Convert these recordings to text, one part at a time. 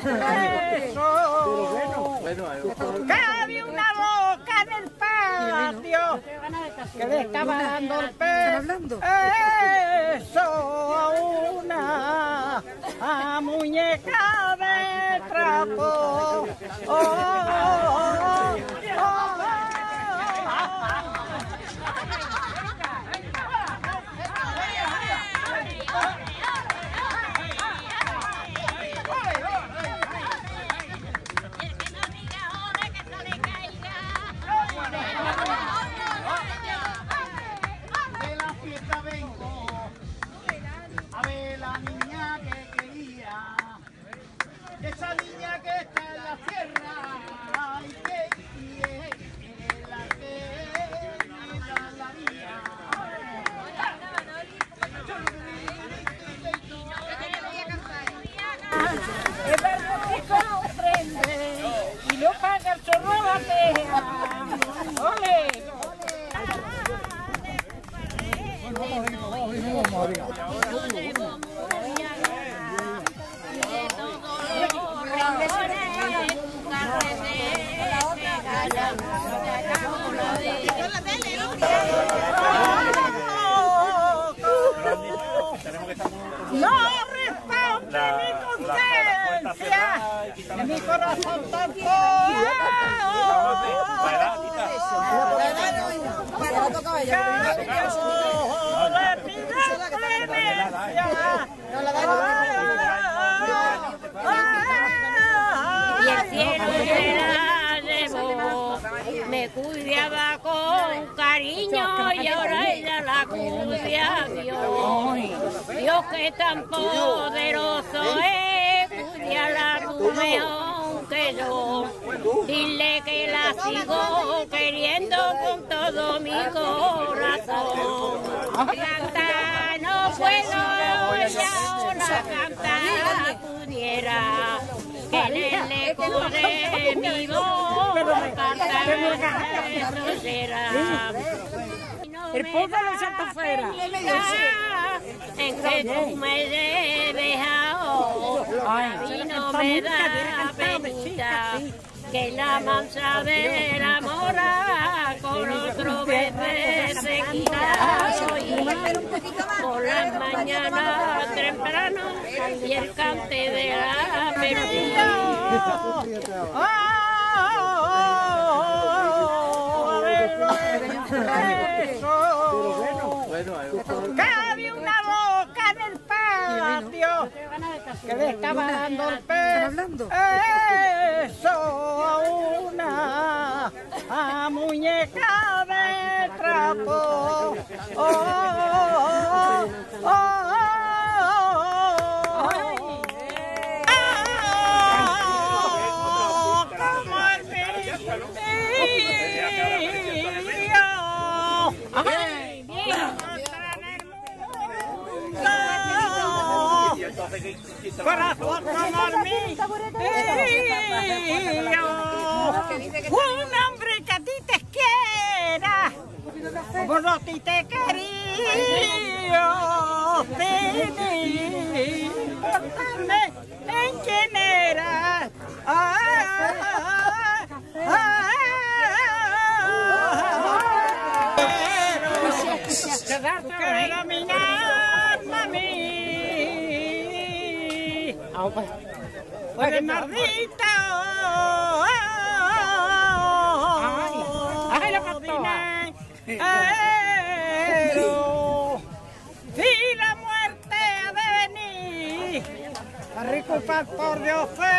Eso. Cabe una loca en el patio que le estaba dando el peso. Eso a una muñeca de trapo. Esa niña que está en la sierra y que es la que mira la mía. El barrotico lo prende y lo paga el zorro batea. ¡Ole! No responde mi conciencia, de mi corazón tampoco. Le pido clemencia. Y el cielo se la llevó, me cuidaba con cariño y ahora ella la cuida Dios. Dios que tan poderoso es, cuídala tú mejor que yo. Dile que la sigo queriendo con todo mi corazón. Cantar no puedo, y ahora cantar pudiera. Que en el eco de mi voz cantar eso será. El pueblo lo salta afuera. En que tú me debes ahora y no me da penita que la mancha de la mora con otro bebé se quita. Por las mañanas temprano y el cante de la melodía. Cabe una loca en el patio que le estaba dando el peso. Eso a una muñeca de trapo. Corazón como el mío, un hombre que a ti te quiera, como yo a ti te quería, sin importarme en quién eras. Quiero mi alma mía. Bernardita, ay, la pastora. Si la muerte ha de venir a reculpar por Dios fe,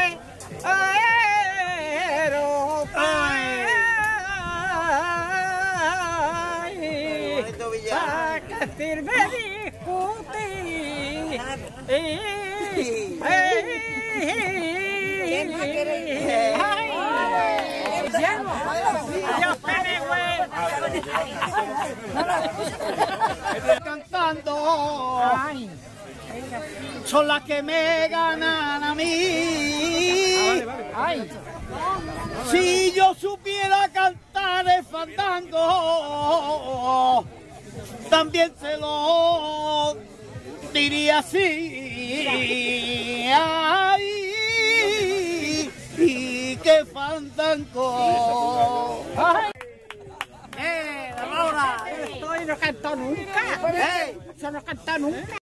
¿para qué sirve discutir? Cantando son las que me ganan a mí. Si yo supiera cantar el fandango, también se lo diría así. Ay, Rondanco. Laura, esto no he cantado nunca. Eso no he cantado nunca.